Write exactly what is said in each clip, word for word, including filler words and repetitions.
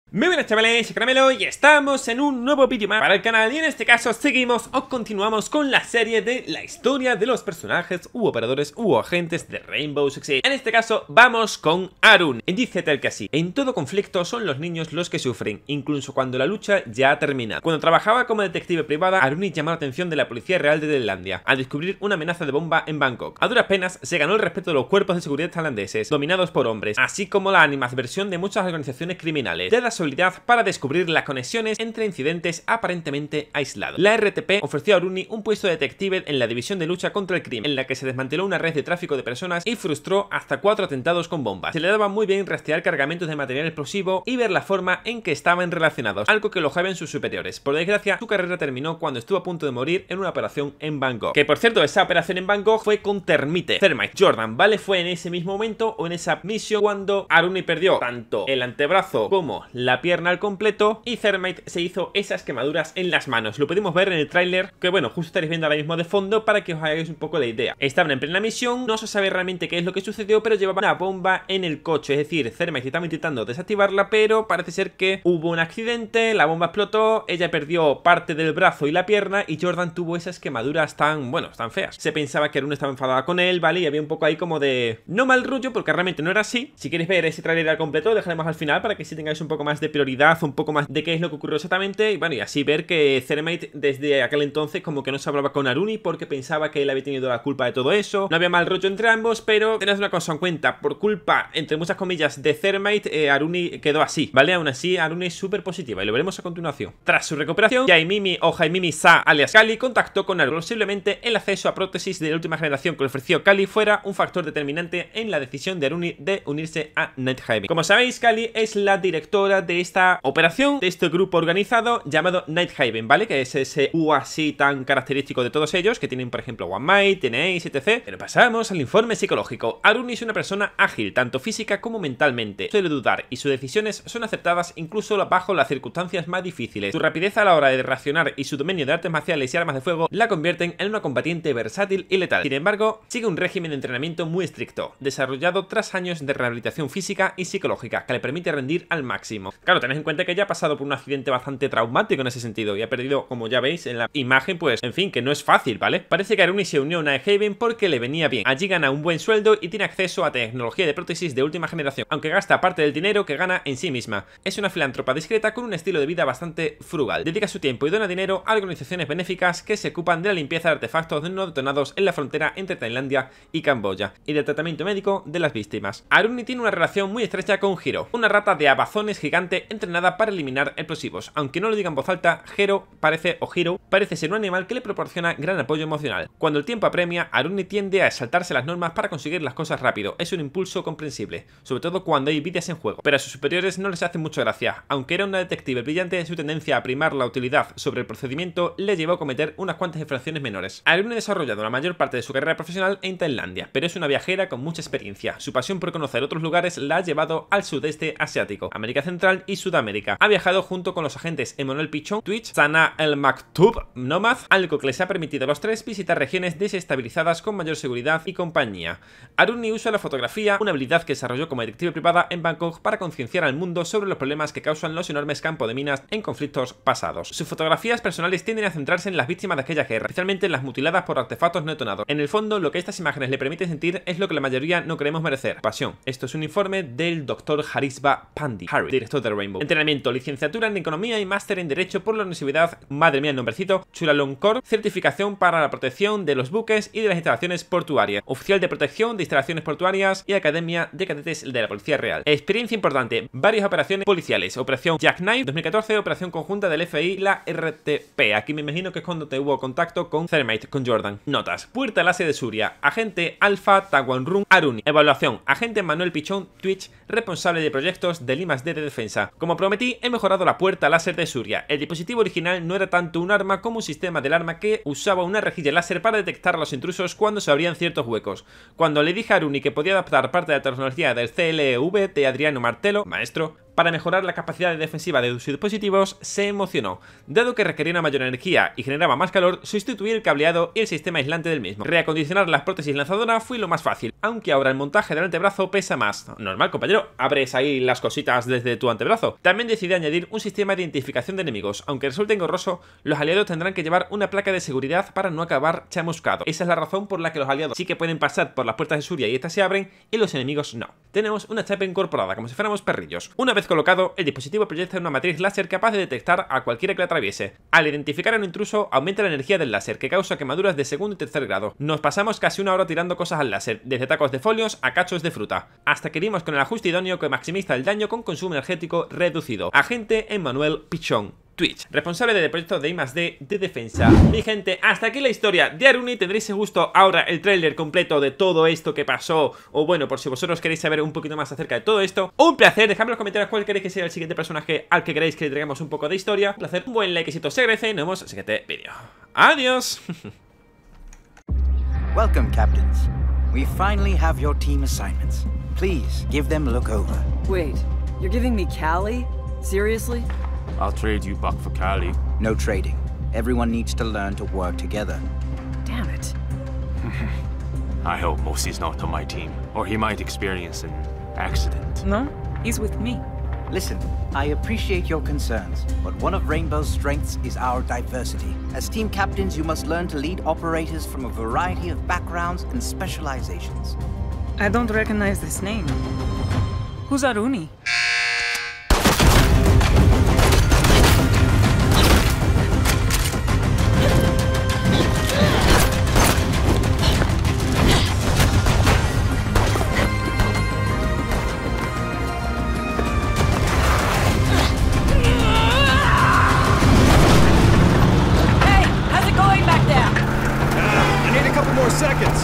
Muy buenas chavales, soy Caramelo y estamos en un nuevo vídeo más para el canal. Y en este caso seguimos o continuamos con la serie de la historia de los personajes u operadores u agentes de Rainbow Six Siege. En este caso vamos con Arun. Dice tal que así: en todo conflicto son los niños los que sufren, incluso cuando la lucha ya ha terminado. Cuando trabajaba como detective privada, Aruni llamó la atención de la Policía Real de Tailandia al descubrir una amenaza de bomba en Bangkok. A duras penas se ganó el respeto de los cuerpos de seguridad tailandeses, dominados por hombres, así como la animadversión de muchas organizaciones criminales, de la habilidad para descubrir las conexiones entre incidentes aparentemente aislados. La R T P ofreció a Aruni un puesto de detective en la división de lucha contra el crimen, en la que se desmanteló una red de tráfico de personas y frustró hasta cuatro atentados con bombas. Se le daba muy bien rastrear cargamentos de material explosivo y ver la forma en que estaban relacionados, algo que elogiaban sus superiores. Por desgracia, su carrera terminó cuando estuvo a punto de morir en una operación en Bangkok. Que por cierto, esa operación en Bangkok fue con Termite, Thermite, Jordan, ¿vale? Fue en ese mismo momento o en esa misión cuando Aruni perdió tanto el antebrazo como la pierna al completo y Thermite se hizo esas quemaduras en las manos. Lo podemos ver en el tráiler, que bueno, justo estaréis viendo ahora mismo de fondo para que os hagáis un poco la idea. Estaban en plena misión, no se sabe realmente qué es lo que sucedió, pero llevaban una bomba en el coche, es decir, Thermite estaba intentando desactivarla, pero parece ser que hubo un accidente, la bomba explotó, ella perdió parte del brazo y la pierna y Jordan tuvo esas quemaduras tan, bueno, tan feas. Se pensaba que Arun estaba enfadada con él, ¿vale? Y había un poco ahí como de... no mal rollo, porque realmente no era así. Si queréis ver ese tráiler al completo, lo dejaremos al final para que si tengáis un poco más de prioridad, un poco más de qué es lo que ocurrió exactamente, y bueno, y así ver que Thermite desde aquel entonces como que no se hablaba con Aruni porque pensaba que él había tenido la culpa de todo eso. No había mal rollo entre ambos, pero tened una cosa en cuenta: por culpa, entre muchas comillas, de Thermite, eh, Aruni quedó así, ¿vale? Aún así, Aruni es súper positiva y lo veremos a continuación. Tras su recuperación, Jaimimi o Jaimimi Sa, alias Kali, contactó con Aruni. Posiblemente el acceso a prótesis de la última generación que le ofreció Kali fuera un factor determinante en la decisión de Aruni de unirse a Nighthaven. Como sabéis, Kali es la directora de esta operación, de este grupo organizado llamado Nighthaven, ¿vale? Que es ese U así tan característico de todos ellos, que tienen por ejemplo One Might, tiene Ace, etcétera. Pero pasamos al informe psicológico. Aruni es una persona ágil, tanto física como mentalmente. Suele dudar y sus decisiones son aceptadas incluso bajo las circunstancias más difíciles. Su rapidez a la hora de reaccionar y su dominio de artes marciales y armas de fuego la convierten en una combatiente versátil y letal. Sin embargo, sigue un régimen de entrenamiento muy estricto, desarrollado tras años de rehabilitación física y psicológica, que le permite rendir al máximo. Claro, tened en cuenta que ella ha pasado por un accidente bastante traumático en ese sentido y ha perdido, como ya veis en la imagen, pues, en fin, que no es fácil, ¿vale? Parece que Aruni se unió a Nighthaven porque le venía bien. Allí gana un buen sueldo y tiene acceso a tecnología de prótesis de última generación, aunque gasta parte del dinero que gana en sí misma. Es una filántropa discreta con un estilo de vida bastante frugal. Dedica su tiempo y dona dinero a organizaciones benéficas que se ocupan de la limpieza de artefactos no detonados en la frontera entre Tailandia y Camboya y del tratamiento médico de las víctimas. Aruni tiene una relación muy estrecha con Hero, una rata de abazones gigante entrenada para eliminar explosivos. Aunque no lo diga en voz alta, Hero parece, o Hero, parece ser un animal que le proporciona gran apoyo emocional. Cuando el tiempo apremia, Aruni tiende a saltarse las normas para conseguir las cosas rápido. Es un impulso comprensible, sobre todo cuando hay vidas en juego, pero a sus superiores no les hace mucho gracia. Aunque era una detective brillante, su tendencia a primar la utilidad sobre el procedimiento le llevó a cometer unas cuantas infracciones menores. Aruni ha desarrollado la mayor parte de su carrera profesional en Tailandia, pero es una viajera con mucha experiencia. Su pasión por conocer otros lugares la ha llevado al sudeste asiático, América Central y Sudamérica. Ha viajado junto con los agentes Emmanuel Pichon, Twitch, Sana El Maktoub, Nomad, algo que les ha permitido a los tres visitar regiones desestabilizadas con mayor seguridad y compañía. Aruni usa la fotografía, una habilidad que desarrolló como detective privada en Bangkok para concienciar al mundo sobre los problemas que causan los enormes campos de minas en conflictos pasados. Sus fotografías personales tienden a centrarse en las víctimas de aquella guerra, especialmente en las mutiladas por artefactos no detonados. En el fondo, lo que estas imágenes le permiten sentir es lo que la mayoría no queremos merecer: pasión. Esto es un informe del doctor Harisba Pandey, Harry, director de Rainbow. Entrenamiento: licenciatura en Economía y máster en Derecho por la Universidad, madre mía el nombrecito, Chulalongkorn, certificación para la protección de los buques y de las instalaciones portuarias, oficial de protección de instalaciones portuarias y Academia de Cadetes de la Policía Real. Experiencia importante: varias operaciones policiales, Operación Jackknife dos mil catorce, operación conjunta del F B I y la R T P. Aquí me imagino que es cuando te hubo contacto con Thermite, con Jordan. Notas: puerta láser de Suria, agente Alpha Tawanrun Aruni. Evaluación: agente Manuel Pichón, Twitch, responsable de proyectos del I más D de defensa. Como prometí, he mejorado la puerta láser de Suria. El dispositivo original no era tanto un arma como un sistema del arma que usaba una rejilla láser para detectar a los intrusos cuando se abrían ciertos huecos. Cuando le dije a Aruni que podía adaptar parte de la tecnología del C L V de Adriano Martelo, maestro, para mejorar la capacidad defensiva de sus dispositivos, se emocionó. Dado que requería una mayor energía y generaba más calor, sustituir el cableado y el sistema aislante del mismo. Reacondicionar las prótesis lanzadoras fue lo más fácil, aunque ahora el montaje del antebrazo pesa más. Normal, compañero, abres ahí las cositas desde tu antebrazo. También decidí añadir un sistema de identificación de enemigos. Aunque resulte engorroso, los aliados tendrán que llevar una placa de seguridad para no acabar chamuscado. Esa es la razón por la que los aliados sí que pueden pasar por las puertas de Suria y estas se abren, y los enemigos no. Tenemos una chapa incorporada, como si fuéramos perrillos. Una vez colocado, el dispositivo proyecta una matriz láser capaz de detectar a cualquiera que la atraviese. Al identificar a un intruso, aumenta la energía del láser, que causa quemaduras de segundo y tercer grado. Nos pasamos casi una hora tirando cosas al láser, desde tacos de folios a cachos de fruta, hasta que dimos con el ajuste idóneo que maximiza el daño con consumo energético reducido. Agente Emmanuel Pichón, Twitch, responsable del proyecto de I más D de defensa. Mi gente, hasta aquí la historia de Aruni. Tendréis justo ahora el tráiler completo de todo esto que pasó, o bueno, por si vosotros queréis saber un poquito más acerca de todo esto. Un placer, dejadme en los comentarios cuál queréis que sea el siguiente personaje al que queréis que le traigamos un poco de historia. Un placer, un buen likecito se agradece y nos vemos en el siguiente vídeo. Adiós. Welcome, captains. We finally have your team assignments. Please give them a look over. Wait, you're giving me Callie? Seriously? I'll trade you Buck for Callie. No trading. Everyone needs to learn to work together. Damn it. I hope Mosey's not on my team, or he might experience an accident. No, he's with me. Listen, I appreciate your concerns, but one of Rainbow's strengths is our diversity. As team captains, you must learn to lead operators from a variety of backgrounds and specializations. I don't recognize this name. Who's Aruni? Seconds.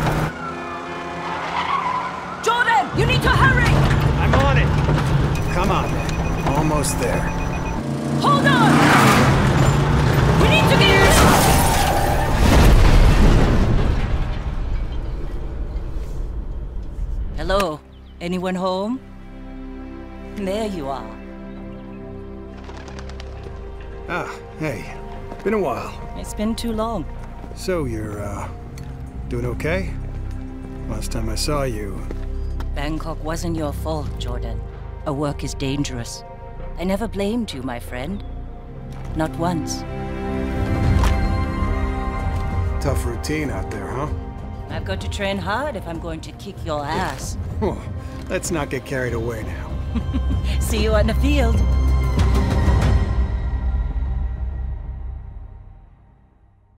Jordan, you need to hurry! I'm on it. Come on, man. Almost there. Hold on! We need to get... Hello? Anyone home? There you are. Ah, hey. Been a while. It's been too long. So you're, uh... doing okay? Last time I saw you... Bangkok wasn't your fault, Jordan. Our work is dangerous. I never blamed you, my friend. Not once. Tough routine out there, huh? I've got to train hard if I'm going to kick your ass. Let's not get carried away now. See you on the field.